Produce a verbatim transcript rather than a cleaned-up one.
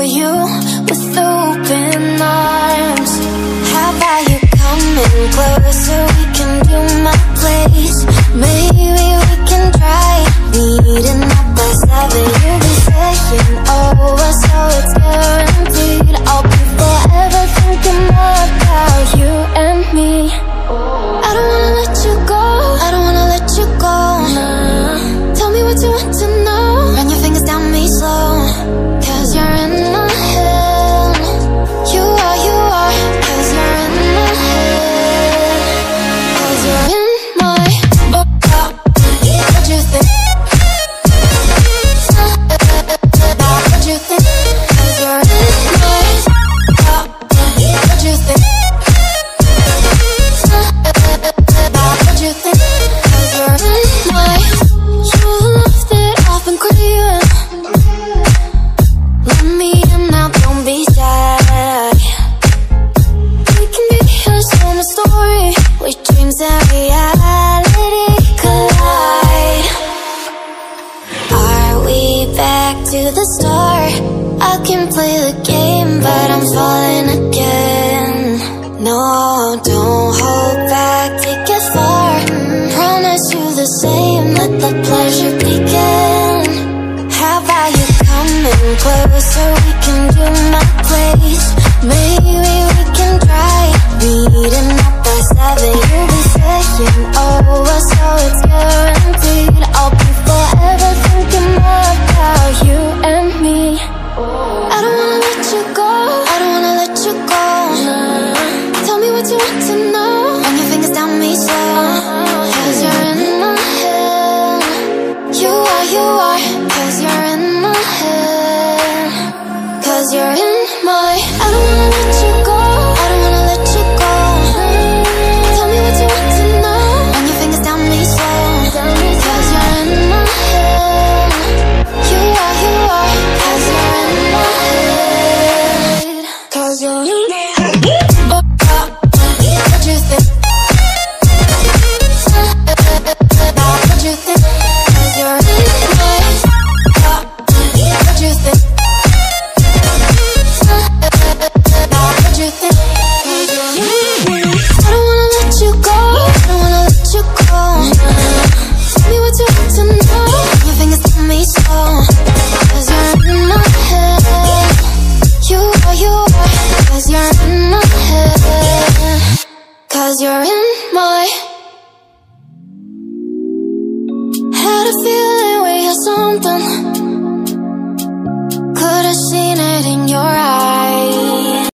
you with open arms. How about you coming closer? We can do my place. Maybe we can try meeting up by seven. You'll be saying over, so it's guaranteed. I'll be forever thinking about you and me. I don't wanna let you go, I don't wanna let you go. Nah. Tell me what you want to know. Run your fingers down me slow, cause you're in my head. You are, you are, cause you're in my head. Cause you're in my oh, oh. What you think? What you think? Cause you're in my oh, oh. What you think? What you think? Cause you're in my. You left it off and craving. Let me in now, don't be shy. We can be a summer story where dreams and reality collide. Are we back to the start? I can play the game, but I'm falling again. No, don't hold back, take it far. Promise you the same, let the pleasure begin. How about you coming closer? We can do my place. Maybe we can try meeting up by seven. You'll be saying over, so it's guaranteed. I'll be forever thinking about you and me. I don't wanna let you go, I don't wanna let you go. Nah. Tell me what you want to know. Run your fingers down me slow, cause you're in my head. You are, you are, cause you're in my head. Cause you're in my. I don't wanna let you go, I don't wanna let you go. Tell me what you want to know. Run your fingers down me slow, cause you're in my head. You are, you are, cause you're in my head. Cause you're in my head. Oh, oh, what you think? What you think? Cause you're in my head. Oh, what you think? What you think? Cause you're in my head. I don't wanna let you go, I don't wanna let you go. Tell me what you want to know. Your fingers tell me so, cause you're in my head. You are, you are, cause you're in my head. Cause you're in my. Had a feeling we had something.